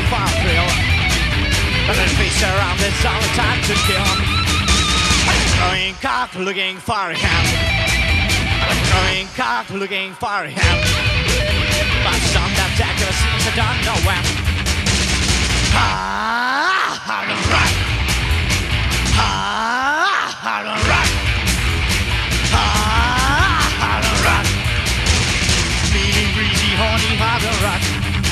looking for a thrill. But there's peace around, it's all the time to kill. Growing cock looking for a hand. Growing cock looking for a hand. But some that ever seems I don't know when. I don't run. I don't run. I don't run. Meaning greasy, horny, I don't run.